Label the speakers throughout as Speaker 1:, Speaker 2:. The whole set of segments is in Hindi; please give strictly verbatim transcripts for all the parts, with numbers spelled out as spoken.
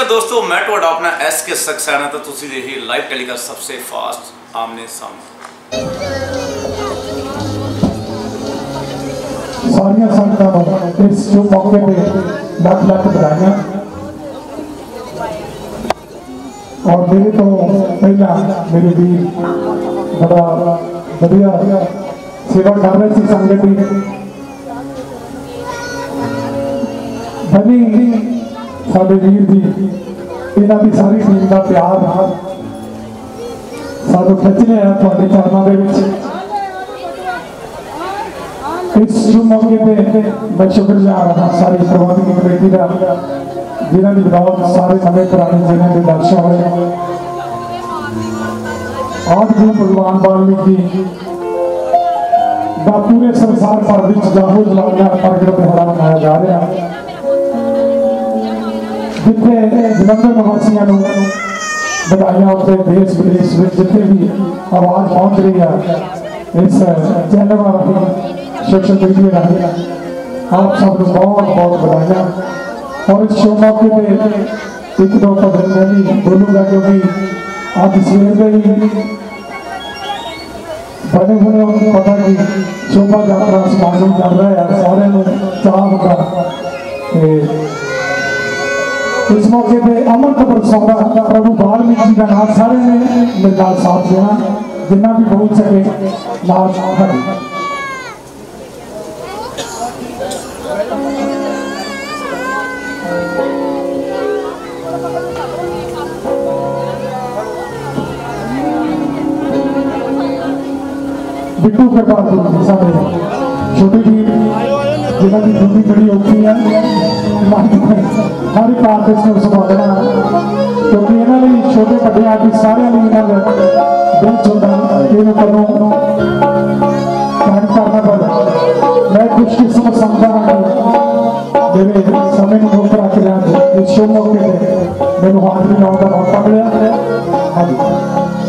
Speaker 1: दोस्तों मैं तो अपना एस के सक्सेना तो तुसी देखिए लाइव टेलीकास्ट सबसे फास्ट आमने सामने
Speaker 2: सारिया संगतां इस जो मौके पे लख लख बधाइयां और मेरे तो पहला मेरे वीर बड़ा बढ़िया सेवा कर रहे थे संगत की बनी साडे वीर जी इन्हां दी सारी टीम का प्यार सानू खिंचने है तुहाडे चरणों दे विच। इस शुभ मौके पे मैं शुक्रगुजार हाँ सारी प्रबंधक कमेटी का जिन्हों की बदौलत सारे नवे पुराने जिले के दर्शन हुए। आज गुरु भगवान वाल्मीकि का पूरे संसार भर में जागो जलाना प्रगट दिहाड़ा मनाया जा रहा है जिथे जलंधर निवासियों बधाइयां उत्ते देश विदेश में जिथे भी आवाज पहुंच रही है इस चैनल राही सोशल मीडिया राही आप सब बहुत बहुत बधाइयां। और इस शो मौके पे एक दो पद मैं भी बोलूँगा क्योंकि आज सवेर ही बने हुए पता कि शोभा यात्रा समागम चल रहा है सारे चाह होगा। इस मौके पे अमृत बरसाना प्रभु वाल्मीकि का नाम सारे ने मेरे नाल साथ देना जिन्ना भी पहुंच सके नाल हरी बिट्टू कृपाल सारे छोटी टीम जिन्हों की जिंदगी बड़ी औखी है हर एक आर्टिस्ट को संभालना क्योंकि इन्होंने छोटे बड़े आर्टिस्ट सारे दिल चुनता इन कदों काम करना पड़ा। मैं कुछ किस्मत समझा मेरे समय को मुक्त रख लिया इस शो मौके पर मैंने हाजिरी लाने का मौका मिला। हाँ जी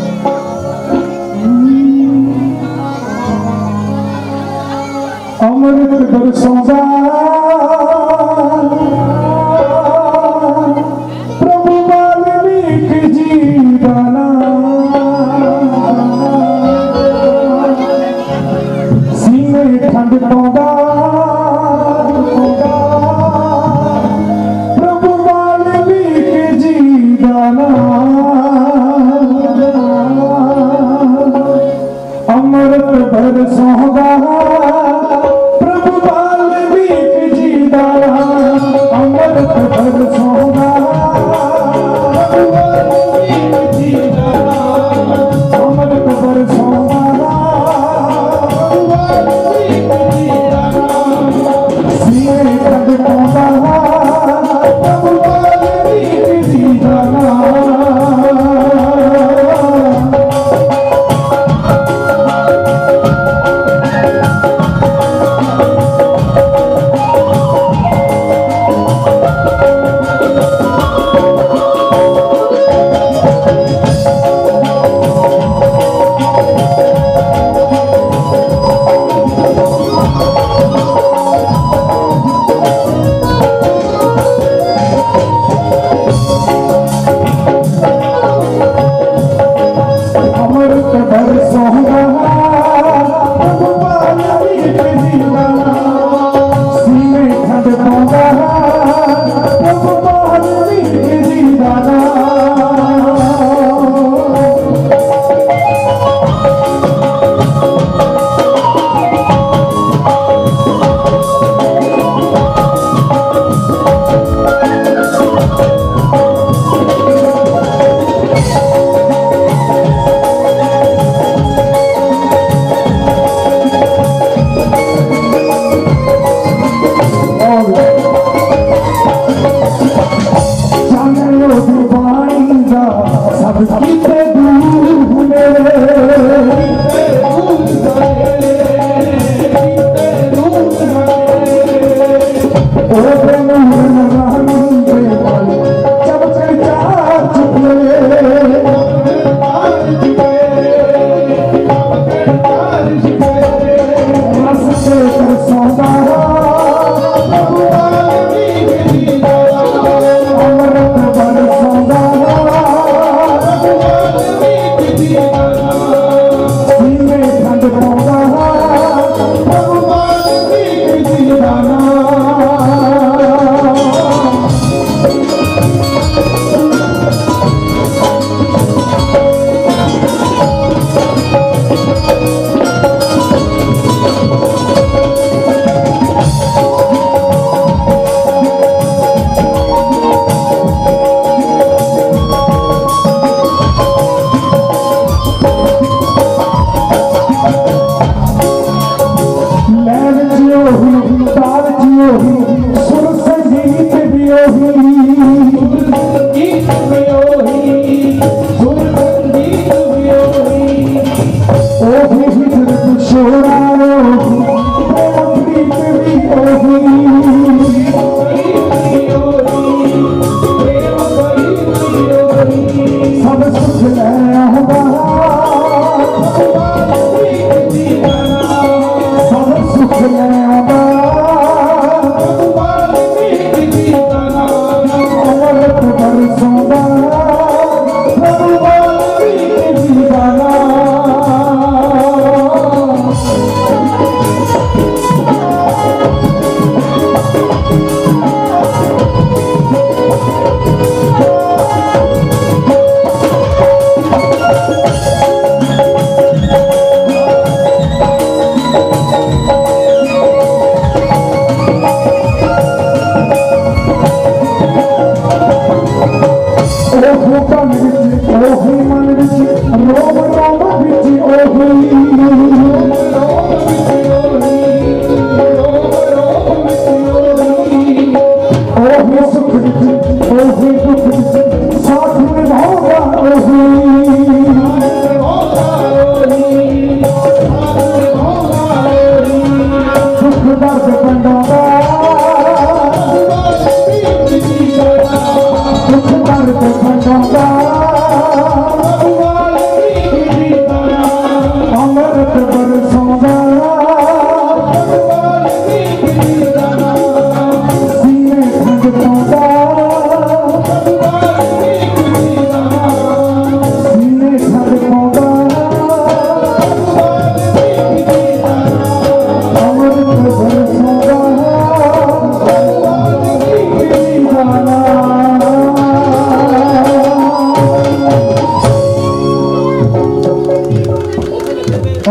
Speaker 2: अमृत बरसांदा प्रभु वाल्मीकि जी दा नाम सीने ठंड पाउंदा प्रभु वाल्मीकि जी दा नाम अमृत बरसांदा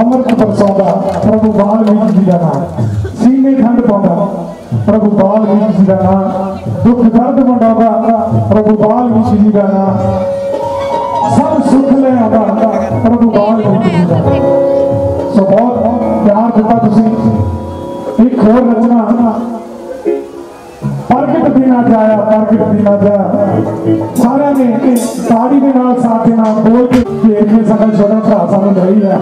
Speaker 2: अमृत बरसाता प्रभु वाल्मीकि जी का नाम, सीने ठंड पाता प्रभु वाल्मीकि जी का नाम, दुख दर्द मंडाता प्रभु वाल्मीकि जी का नाम, सब सुख ले आता प्रभु वाल्मीकि जी का नाम। सो बहुत प्यार दिता तुसी। एक होर रचना प्रगट देना चाहे, प्रगट देना चाहे सारे ने ताड़ी के नाल साथ के नाम बोल के घेर के साਡਾ छोटा भरा सानू रही है।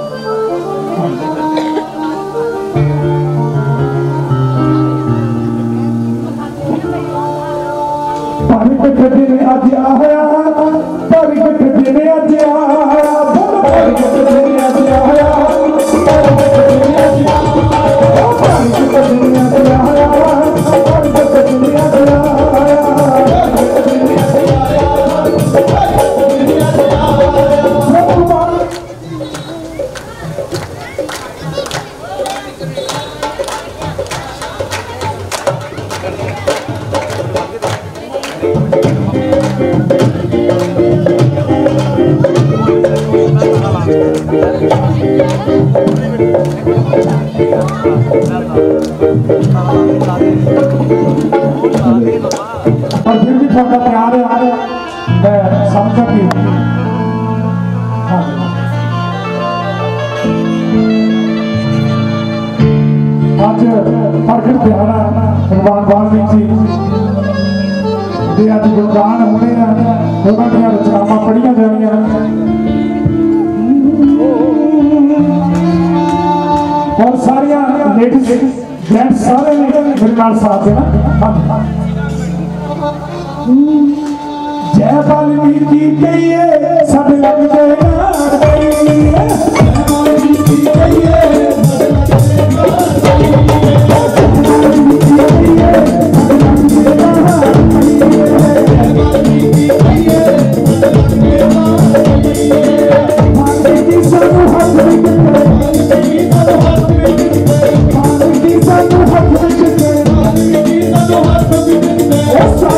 Speaker 2: प्रगट दिन अज आया, प्रगट दिन अज आया, प्रगट दिन अज आया, प्रगट दिन अज आया, प्रगट दिन अज आया, प्रगट दिन अज आया, और फिर भी थोड़ा प्यार है, मैं समझा कि आज प्रगट दिहाड़ा भगवान वाल्मीकि जी अज गुणगान होने उन्होंने रचनावां पढ़िया जानिया और सारिया लेडीज जेंट्स सारे मेरे नाल साथ देना। जय वाल्मीकि कहिए सब लग जाएगा, जय वाल्मीकि कहिए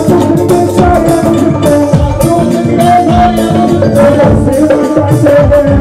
Speaker 2: Say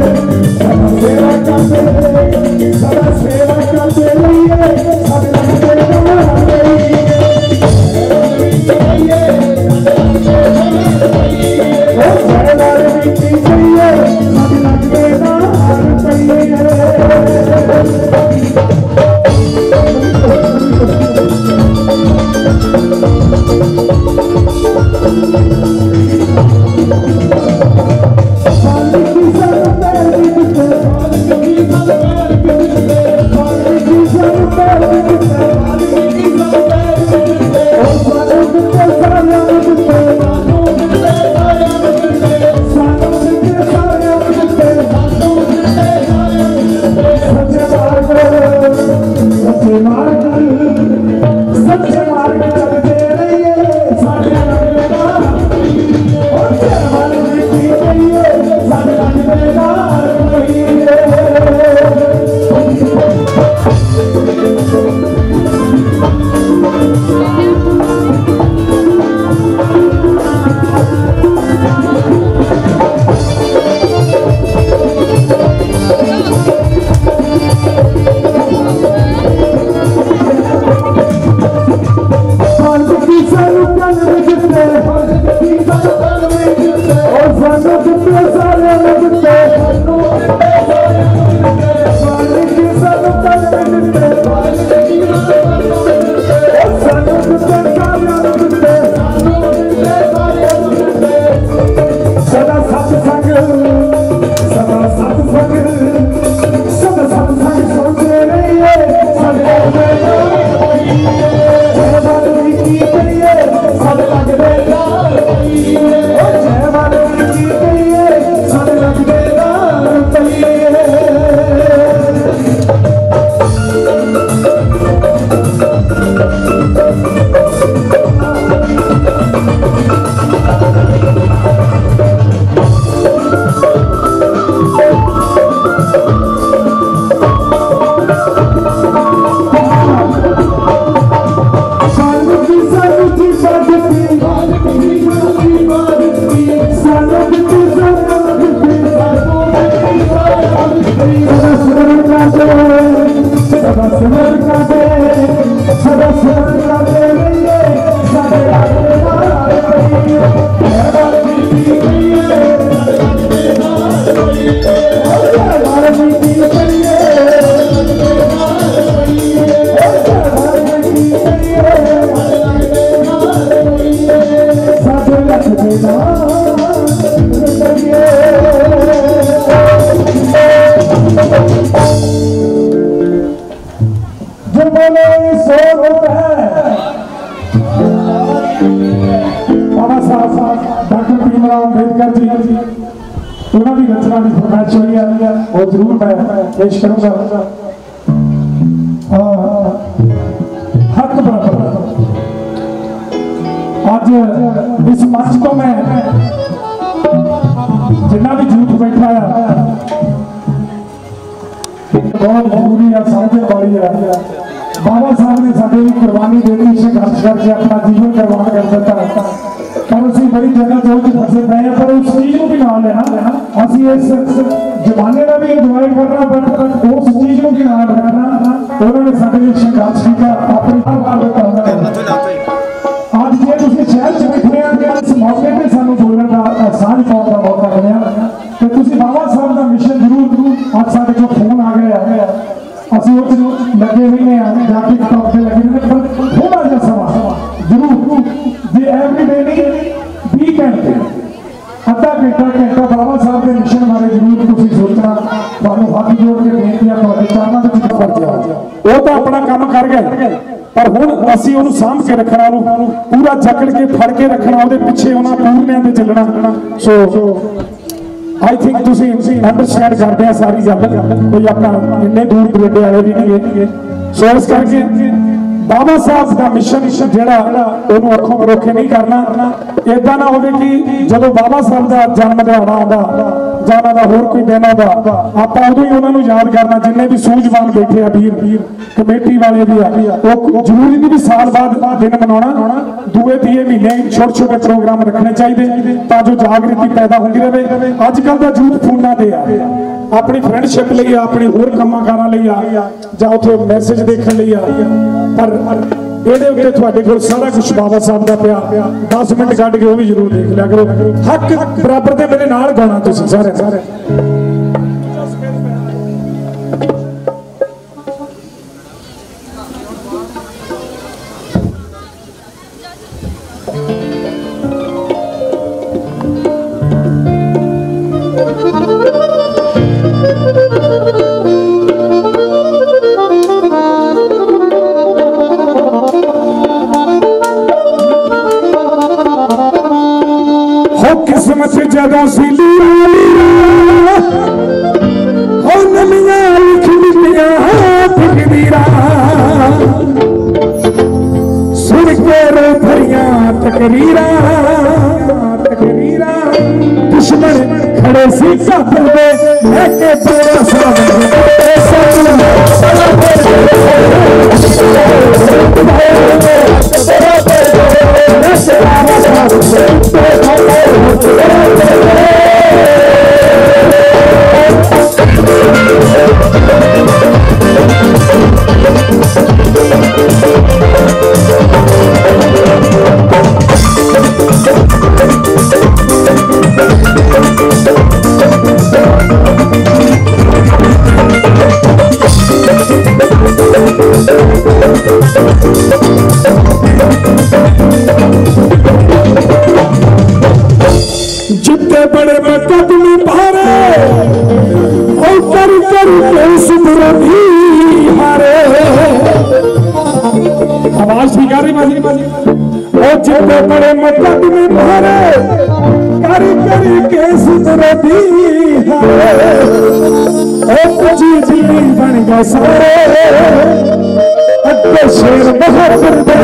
Speaker 2: सदा सिमर करते सदा सिमर करते रहिए साडे लागे नाल रहिए मेहरबानी कीजिए मेहरबानी कीजिए साडे लागे नाल रहिए जो बोले सो होता है बाबा साहब डॉक्टर भीमराव अम्बेडकर जी उन्होंने रचना की फरमाइश हुई है वो जरूर मैं पेश करूंगा हक बराबर आज इस मंच तो मैं जिन्ना भी झूठ बैठा है बहुत जरूरी है समझने वाली है बाबा साहब ने साढ़े भी कुर्बानी देनी संघर्ष करके अपना जीवन कुर्बान कर दिता पर असं बड़ी जगह जो फसे पे हैं पर उस चीज को भी ना लेना असं इस जमाने का भी इंजॉय करना बट उस चीज को भी ना रखना उन्होंने साढ़े लिए संघर्ष किया अपनी आज जे तुम शहर च बैठे हैं इस मौके पर सानू बोलने का साझ पाने का मौका मिला तो तुम बाबा साहब का मिशन जरूर आज साढ़े को फोन आ गया असं लगे हुए हैं जाके किताब से लगे हुए पर थोड़ा जा समा जरूर जे एवरीडे नहीं वीकेंड अद्धा घंटा घंटा बाबा साहब के मिशन बारे जरूर तुम सोचना तुहानू हाथ जोड़ के बेनती है तुहाडे चरणों दे विच पड़ जाओ वो तो अपना काम कर गए पर हुण असीं उहनूं सांभ के रखना पूरा जकड़ के फड़ के रखना उहदे पिछे उहनां पूर्णियां ते चलना सो आई थिंक तुसी अंडरस्टैंड करते हैं सारी गल कोई अपना इन्ने दूर दरेडे आए भी नहीं है सो इस करके बाबा साहब का मिशन जिहड़ा ओनू अखों रोके नहीं करना इदां ना होवे कि जदों बाबा साहब का जन्म दिहाड़ा आउंदा जां उहनां दा होर कोई दिन आउंदा आपां उदों ही उहनां नूं याद करना जिन्ने भी सूझवान बैठे आ वीर वीर कमेटी वाले भी आ जरूरी नहीं भी साल बाद दिन मनाउणा दूए तीए महीने छोटे छोटे प्रोग्राम रखने चाहिए ताकि जागृति पैदा होती रहे अजकल का यूथ फोना से आ अपनी फ्रेंडशिप लिए अपने होर कामां कारां लई आ जां उत्थे मैसेज देखने लई आ पर ਇਹਦੇ ਉੱਤੇ ਤੁਹਾਡੇ ਕੋਲ सारा कुछ बाबा साहब का पिया दस मिनट कढ़ के वो भी जरूर देख लिया करो हक बराबर ते मेरे नाल गाना तुसीं सारे सारे किस्मत जदा सिली हो नमियां लिख लिखिया तकदीरा सुन के रो भरिया तकरीरा तकरीरा दुश्मन खड़े सी काफिर दे लेके पूरा जितने बड़े मुकदमे भारे और कर कर के सुधर भी हारे आवाज ठीक आ रही माजी और जितने बड़े मुकदमे भारे कर कर के सुधर भी हारे और जी जी बन गए सारे अद्दे शेर बहादुर दे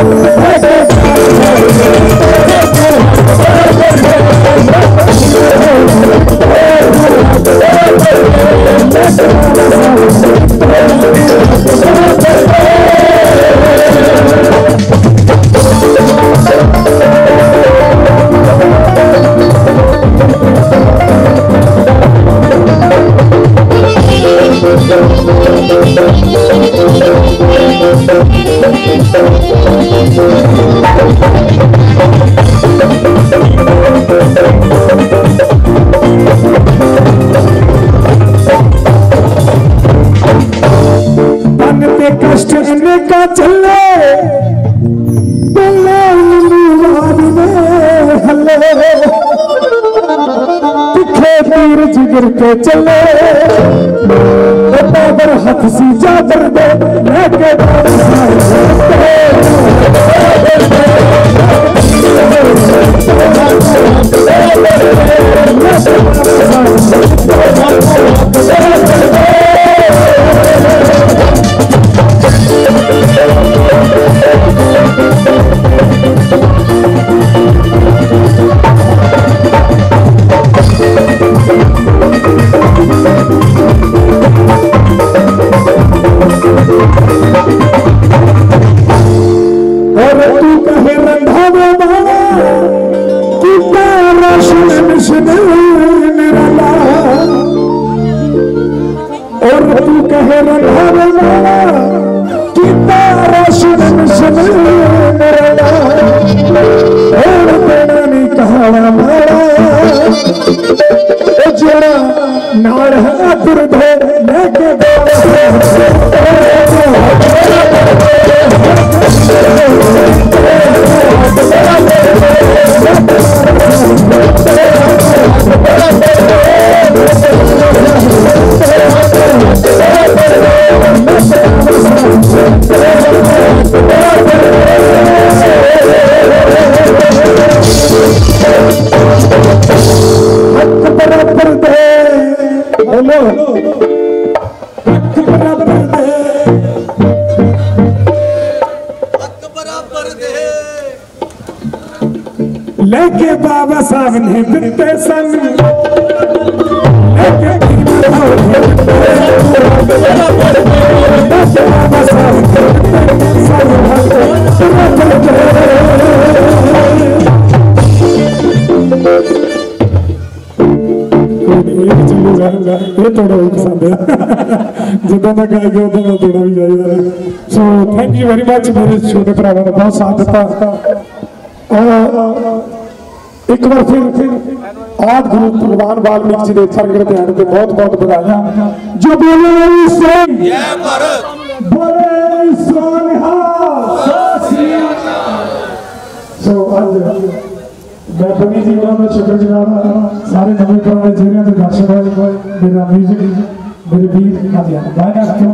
Speaker 3: Thank you.
Speaker 2: कष्ट इनका चले तिखे तीर जिगर के चले बाबर हाथ सी जाकर दे लेके और तू कहे रंधावे माला कि तारा सुन सुन मेरा और तेरा नहीं कहाड़ा माला जरा नाड़ है तुर धो लेके बराबर दे बोलो बराबर दे बराबर दे लेके बाबा साहब ने बिते सन लेके बाबा साहब ये थोड़ा पसंद है जिदा मैं गाय गया उदा थोड़ा भी चाहिए so thank you very much मेरे छोटे भरावां ने बहुत साथ दिता एक बार फिर आद गुरु भगवान वाल्मीकि जी के सरगड़ ध्यान से बहुत बहुत बधाइयां जो बोले जय भारत बोले सो आज मैं बनी जी का मैं शुक्रगुजार सारे नवे पुराने चेहरे के दर्शक मेरा म्यूजिक मेरे बीत का दिया गाना क्यों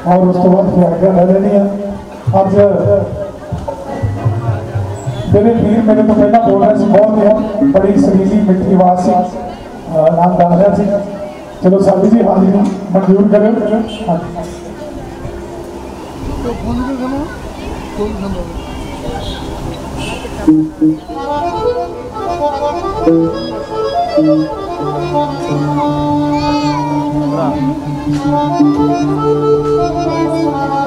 Speaker 2: और उस तो बाद आज्ञा ले लेनी है। अज मेरे वीर मेरे तो पहला बोल रहे थे, बहुत ही बड़ी सरीली मिठी आवाज से नाम गा रहा सी। चलो साथी जी हाजिरी मंजूर करें। हाँ